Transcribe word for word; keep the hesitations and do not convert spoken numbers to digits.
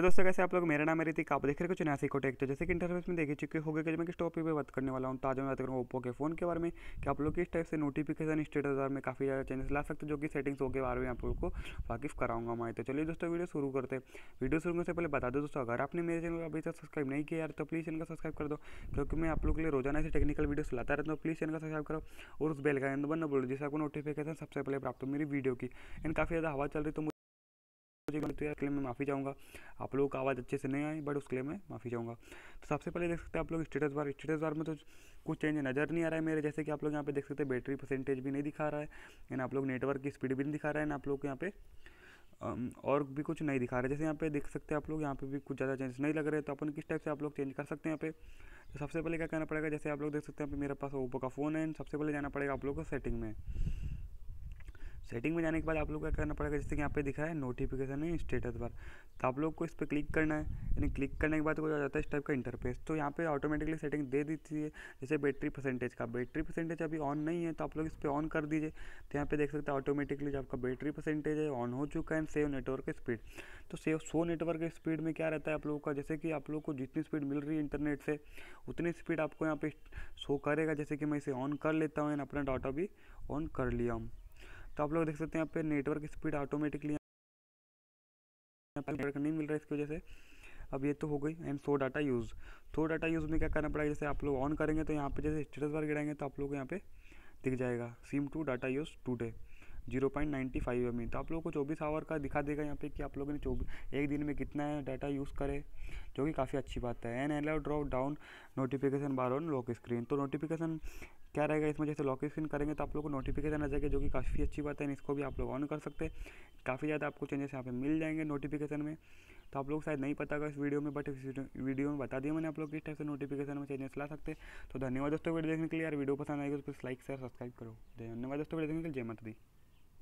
Hello दोस्तों, कैसे आप लोग। मेरा नाम है ऋतिक, आप देख रहे हो कुछ नया सीखो टेक। तो जैसे कि इंटरफेस में देख चुके हो गए कि मैं किस टॉपिक पे बात करने वाला हूँ। तो आज मैं बात करूँगा ओप्पो के फ़ोन के बारे में कि आप लोग किस टाइप से नोटिफिकेशन स्टेटस बार में काफ़ी ज़्यादा चेंजेस ला सकते हैं, जो कि सेटिंग्स हो के बारे में आप लोग को वाकिफ कराऊंगा मैं। तो चलिए दोस्तों, वीडियो शुरू करते हैं। वीडियो शुरू करने से पहले बता दो दोस्तों, अगर आपने मेरे चैनल को अभी तक सब्सक्राइब नहीं किया यार, तो प्लीज़ चैनल को सब्सक्राइब कर दो, क्योंकि मैं आप लोग के लिए रोजाना ऐसे टेक्निकल वीडियोस लाता रहता हूँ। प्लीज़ चैनल को सब्सक्राइब करो और उस बेल का आइकन दबाना बोलो, जिससे आपको नोटिफिकेशन सबसे पहले प्राप्त हो मेरी वीडियो की। एंड काफ़ी ज़्यादा हवा चल रही, तो मुझे तो यार, के लिए मैं माफ़ी चाहूँगा। आप लोगों को आवाज़ अच्छे से नहीं आई, बट उसके लिए मैं माफ़ी चाहूँगा। तो सबसे पहले देख सकते हैं आप लोग स्टेटस बार। स्टेटस बार में तो कुछ चेंज नज़र नहीं आ रहा है मेरे, जैसे कि आप लोग यहाँ पे देख सकते हैं बैटरी परसेंटेज भी नहीं दिखा रहा है, एंड आप लोग नेटवर्क की स्पीड भी नहीं दिखा रहा है, एंड आप लोग को यहाँ पे अम, और भी कुछ नहीं दिखा रहा है। जैसे यहाँ पे देख सकते हैं आप लोग, यहाँ पे भी कुछ ज़्यादा चेंज नहीं लग रहे हैं। तो अपन किस टाइप से आप लोग चेंज कर सकते हैं यहाँ पे। तो सबसे पहले क्या करना पड़ेगा, जैसे आप लोग देख सकते हैं यहाँ पे मेरे पास ओप्पो का फ़ोन है, सबसे पहले जाना पड़ेगा आप लोग को सेटिंग में। सेटिंग में जाने के बाद आप लोग क्या करना पड़ेगा, जैसे कि यहाँ पे दिखा है नोटिफिकेशन है स्टेटस बार। तो आप लोग को इस पर क्लिक करना है, यानी क्लिक करने के बाद हो जाता है इस टाइप का इंटरफेस। तो यहाँ पे ऑटोमेटिकली सेटिंग दे दी थी, जैसे बैटरी परसेंटेज का। बैटरी परसेंटेज अभी ऑन नहीं है, तो आप लोग इस पर ऑन कर दीजिए। तो यहाँ पे देख सकते हैं ऑटोमेटिकली जो आपका बैटरी परसेंटेज है ऑन हो चुका है। सेव नेटवर्क स्पीड, तो सेव सो नेटवर्क स्पीड में क्या रहता है आप लोगों का, जैसे कि आप लोग को जितनी स्पीड मिल रही है इंटरनेट से, उतनी स्पीड आपको यहाँ पे शो करेगा। जैसे कि मैं इसे ऑन कर लेता हूँ, अपना डाटा भी ऑन कर लिया हूँ। तो आप लोग देख सकते हैं यहाँ पे नेटवर्क स्पीड ऑटोमेटिकली यहाँ पे नेटवर्क नहीं मिल रहा है, इसकी वजह से अब ये तो हो गई। And so data use, so data use में क्या करना पड़ेगा, जैसे आप लोग ऑन करेंगे तो यहाँ पे जैसे स्टेटस बार गिराएंगे तो आप लोग को यहाँ पे दिख जाएगा SIM two data use today zero point ninety five M E. तो आप लोगों को चौबीस आवर का दिखा देगा यहाँ पे कि आप लोगों ने चौबीस एक दिन में कितना डाटा यूज़ करे, जो कि काफ़ी अच्छी बात है। And allow drop down notification bar on lock screen. तो नोटिफिकेशन क्या रहेगा इसमें, जैसे लॉक स्क्रीन करेंगे तो आप लोग को नोटिफिकेशन आ जाएगा, जो कि काफ़ी अच्छी बात है। इसको भी आप लोग ऑन कर सकते हैं। काफ़ी ज़्यादा आपको चेंजेस यहाँ पे मिल जाएंगे नोटिफिकेशन में। तो आप लोग शायद नहीं पता होगा इस वीडियो में, बट इस वीडियो में बता दिया मैंने आप लोग किस टाइप से नोटिफिकेशन में चेंजेस ला सकते हैं। तो धन्यवाद दोस्तों वीडियो देखने के लिए। यार वीडियो पसंद आएगा तो प्लीज़ लाइक शेयर सब्सक्राइब करो। धन्यवाद दोस्तों वीडियो देखने के लिए। जय माता दी।